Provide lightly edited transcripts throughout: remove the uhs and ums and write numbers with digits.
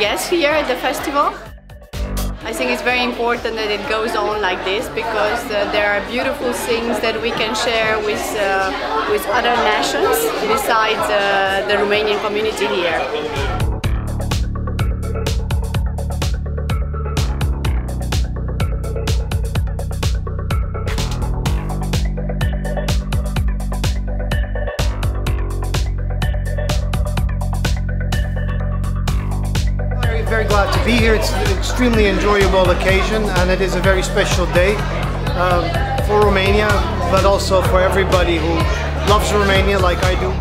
guests here at the festival. I think it's very important that it goes on like this because there are beautiful things that we can share with other nations besides the Romanian community here. Very glad to be here. It's an extremely enjoyable occasion and it is a very special day for Romania, but also for everybody who loves Romania like I do.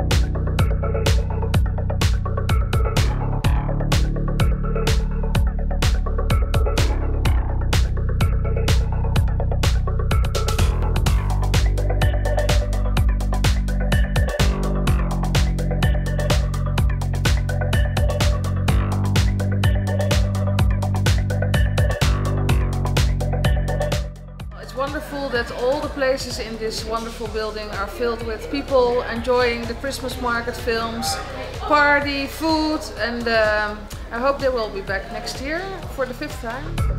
Wonderful that all the places in this wonderful building are filled with people enjoying the Christmas market, films, party, food, and I hope they will be back next year for the 5th time.